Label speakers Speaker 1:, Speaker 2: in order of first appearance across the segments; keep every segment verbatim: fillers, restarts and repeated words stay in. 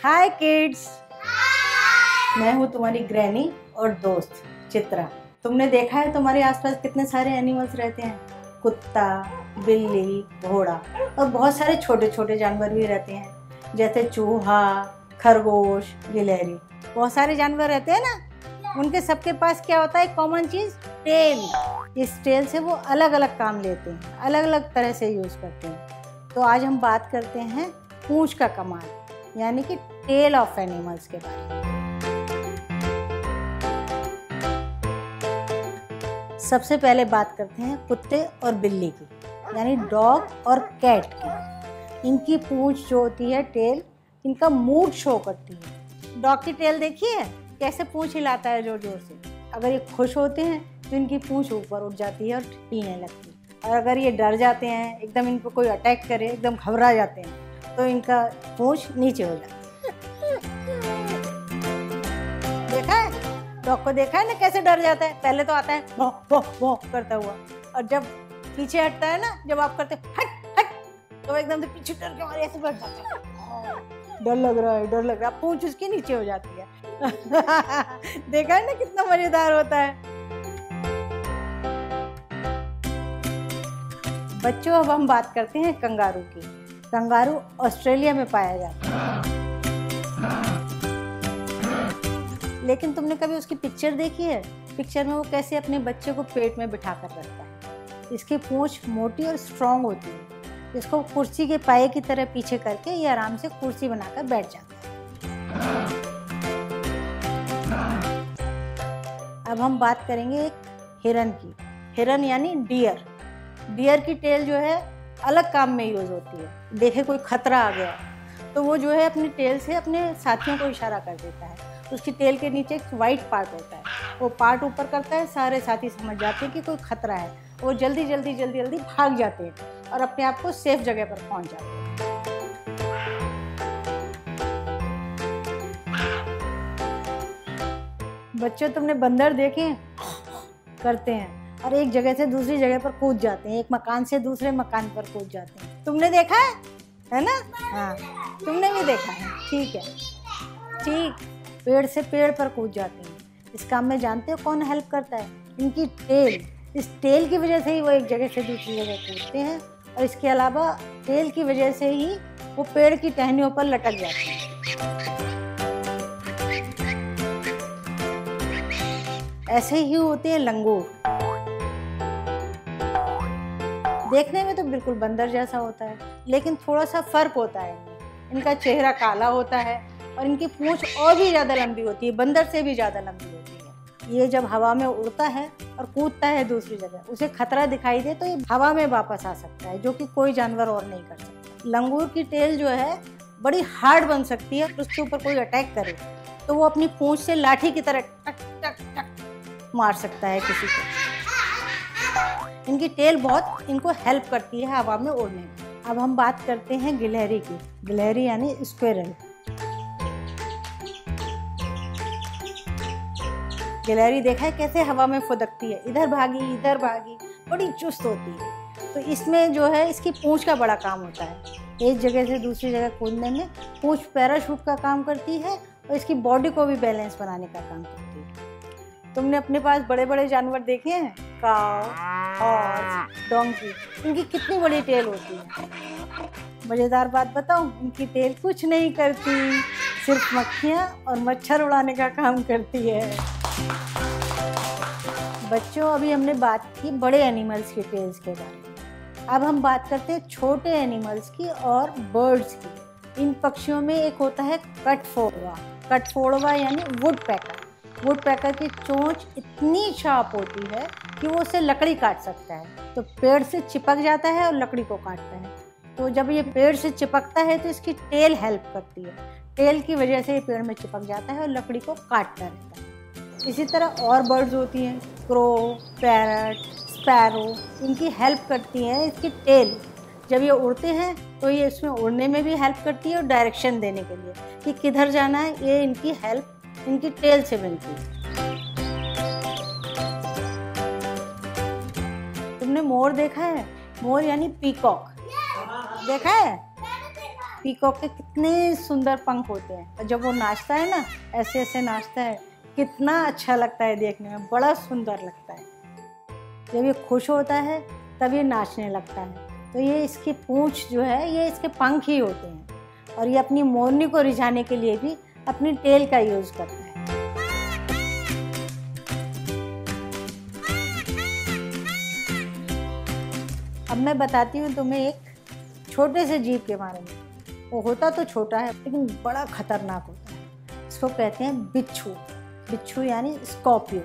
Speaker 1: हाय kids, मैं हूँ तुम्हारी ग्रैनी और दोस्त चित्रा। तुमने देखा है तुम्हारे आसपास कितने सारे एनिमल्स रहते हैं, कुत्ता, बिल्ली, घोड़ा और बहुत सारे छोटे छोटे जानवर भी रहते हैं जैसे चूहा, खरगोश, गिलहरी। बहुत सारे जानवर रहते हैं ना, उनके सबके पास क्या होता है, कॉमन चीज़, टेल। इस टेल से वो अलग अलग काम लेते हैं, अलग अलग तरह से यूज़ करते हैं। तो आज हम बात करते हैं पूंछ का कमाल, यानी कि टेल ऑफ एनिमल्स के बारे में। सबसे पहले बात करते हैं कुत्ते और बिल्ली की, यानी डॉग और कैट की। इनकी पूंछ जो होती है, टेल, इनका मूड शो करती है। डॉग की टेल देखिए कैसे पूंछ हिलाता है जोर जोर से। अगर ये खुश होते हैं तो इनकी पूंछ ऊपर उठ जाती है और हिलने लगती है, और अगर ये डर जाते हैं, एकदम इनको कोई अटैक करे, एकदम घबरा जाते हैं, तो इनका पूंछ नीचे हो जाती है। देखा है, डॉग को देखा है ना कैसे डर जाता है। पहले तो आता है भौ भौ भौ करता हुआ, और जब पीछे हटता है ना, जब आप करते हट हट, तो एकदम से पीछे डर के मारे ऐसे बैठ जाता है। डर लग रहा है, डर लग रहा है, पूंछ उसकी नीचे हो जाती है। देखा है ना कितना मजेदार होता है। बच्चों, अब हम बात करते हैं कंगारू की। कंगारू ऑस्ट्रेलिया में पाया जाता है, लेकिन तुमने कभी उसकी पिक्चर देखी है? पिक्चर में वो कैसे अपने बच्चे को पेट में बिठा कर रखता है। इसकी पूंछ मोटी और स्ट्रॉन्ग होती है। इसको कुर्सी के पाये की तरह पीछे करके ये आराम से कुर्सी बनाकर बैठ जाता है। अब हम बात करेंगे एक हिरन की। हिरन यानी डियर। डियर की टेल जो है अलग काम में यूज़ होती है। देखे कोई खतरा आ गया तो वो जो है अपनी टेल से अपने साथियों को इशारा कर देता है। उसकी टेल के नीचे एक वाइट पार्ट होता है, वो पार्ट ऊपर करता है, सारे साथी समझ जाते हैं कि कोई खतरा है। वो जल्दी जल्दी जल्दी जल्दी भाग जाते हैं और अपने आप को सेफ जगह पर पहुंच जाते हैं। बच्चों, तुमने बंदर देखे करते हैं और एक जगह से दूसरी जगह पर कूद जाते हैं, एक मकान से दूसरे मकान पर कूद जाते हैं। तुमने देखा है है ना? हाँ, तुमने भी देखा है। ठीक है, ठीक। पेड़ से पेड़ पर कूद जाते हैं। इस काम में जानते हो कौन हेल्प करता है? इनकी टेल। इस टेल की वजह से ही वो एक जगह से दूसरी जगह कूदते हैं, और इसके अलावा टेल की वजह से ही वो पेड़ की टहनियों पर लटक जाते हैं। ऐसे ही होते हैं लंगूर। देखने में तो बिल्कुल बंदर जैसा होता है, लेकिन थोड़ा सा फर्क होता है इनमें। इनका चेहरा काला होता है और इनकी पूंछ और भी ज़्यादा लंबी होती है, बंदर से भी ज़्यादा लंबी होती है। ये जब हवा में उड़ता है और कूदता है दूसरी जगह, उसे खतरा दिखाई दे तो ये हवा में वापस आ सकता है, जो कि कोई जानवर और नहीं कर सकता। लंगूर की टेल जो है बड़ी हार्ड बन सकती है। उसके ऊपर कोई अटैक करे तो वो अपनी पूंछ से लाठी की तरह टक टक टक मार सकता है किसी को। इनकी टेल बहुत इनको हेल्प करती है हवा में उड़ने में। अब हम बात करते हैं गिलहरी की। गिलहरी यानी स्क्विरल। गिलहरी देखा है कैसे हवा में फुदकती है, इधर भागी इधर भागी, बड़ी चुस्त होती है। तो इसमें जो है इसकी पूंछ का बड़ा काम होता है। एक जगह से दूसरी जगह कूदने में पूंछ पैराशूट का काम करती है, और इसकी बॉडी को भी बैलेंस बनाने का काम करती है। तुमने अपने पास बड़े बड़े जानवर देखे हैं? Cow, horse, donkey. इनकी कितनी बड़ी टेल होती है। मज़ेदार बात बताऊं, इनकी टेल कुछ नहीं करती, सिर्फ मक्खियाँ और मच्छर उड़ाने का काम करती है। बच्चों, अभी हमने बात की बड़े एनिमल्स की टेल्स के बारे में। अब हम बात करते हैं छोटे एनिमल्स की और बर्ड्स की। इन पक्षियों में एक होता है कठफोड़वा। कठफोड़वा यानी वुड पैकर। वुड पैकर की चोंच इतनी शार्प होती है कि वो उससे लकड़ी काट सकता है। तो पेड़ से चिपक जाता है और लकड़ी को काटता है। तो जब ये पेड़ से चिपकता है तो इसकी टेल हेल्प करती है। टेल की वजह से ये पेड़ में चिपक जाता है और लकड़ी को काटता रहता है। इसी तरह और बर्ड्स होती हैं, क्रो, पैरट, स्पैरो। इनकी हेल्प करती है इसकी टेल। जब ये उड़ते हैं तो ये इसमें उड़ने में भी हेल्प करती है, और डायरेक्शन देने के लिए कि किधर जाना है, ये इनकी हेल्प इनकी टेल से मिलती है। तुमने मोर देखा है? मोर यानी पीकॉक देखा है? पीकॉक के कितने सुंदर पंख होते हैं, और जब वो नाचता है ना, ऐसे ऐसे नाचता है, कितना अच्छा लगता है देखने में, बड़ा सुंदर लगता है। जब ये खुश होता है तब ये नाचने लगता है। तो ये इसकी पूंछ जो है, ये इसके पंख ही होते हैं, और ये अपनी मोरनी को रिझाने के लिए भी अपनी टेल का यूज़ करता है। अब मैं बताती हूँ तुम्हें एक छोटे से जीव के बारे में। वो होता तो छोटा है लेकिन बड़ा खतरनाक होता है। इसको कहते हैं बिच्छू। बिच्छू यानी स्कॉर्पियो।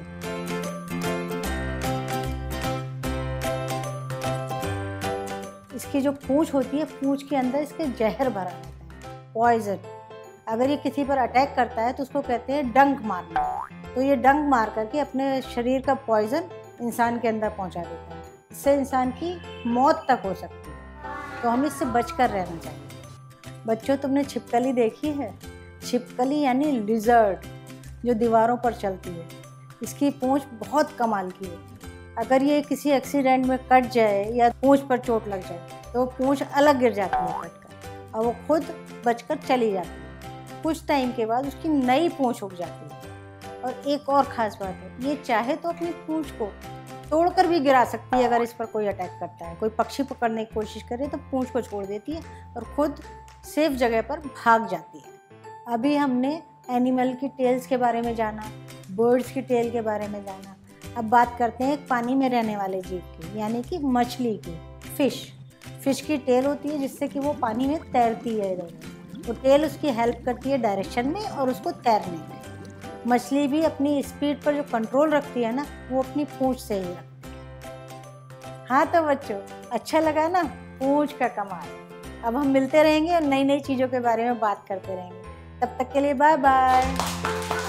Speaker 1: इसकी जो पूंछ होती है, पूंछ के अंदर इसके जहर भरा रहता है, पॉइजन। अगर ये किसी पर अटैक करता है तो उसको कहते हैं डंक मारना। तो ये डंक मार करके अपने शरीर का पॉइजन इंसान के अंदर पहुंचा देता है। इससे इंसान की मौत तक हो सकती है। तो हमें इससे बचकर रहना चाहिए। बच्चों, तुमने छिपकली देखी है? छिपकली यानी लिजर्ड, जो दीवारों पर चलती है। इसकी पूंछ बहुत कमाल की है। अगर ये किसी एक्सीडेंट में कट जाए या पूंछ पर चोट लग जाए तो पूंछ अलग गिर जाती है कट कर, और वो खुद बचकर चली जाती है। कुछ टाइम के बाद उसकी नई पूंछ उग जाती है। और एक और ख़ास बात है, ये चाहे तो अपनी पूंछ को तोड़कर भी गिरा सकती है। अगर इस पर कोई अटैक करता है, कोई पक्षी पकड़ने की कोशिश करे तो पूंछ को छोड़ देती है और खुद सेफ जगह पर भाग जाती है। अभी हमने एनिमल की टेल्स के बारे में जाना, बर्ड्स की टेल के बारे में जाना। अब बात करते हैं एक पानी में रहने वाले जीव की, यानी कि मछली की, फिश। फिश की टेल होती है जिससे कि वो पानी में तैरती है इधर। वो टेल उसकी हेल्प करती है डायरेक्शन में और उसको तैरने में। मछली भी अपनी स्पीड पर जो कंट्रोल रखती है ना, वो अपनी पूंछ से ही रखती है। हाँ तो बच्चों, अच्छा लगा ना पूंछ का कमाल। अब हम मिलते रहेंगे और नई नई चीज़ों के बारे में बात करते रहेंगे। तब तक के लिए बाय बाय।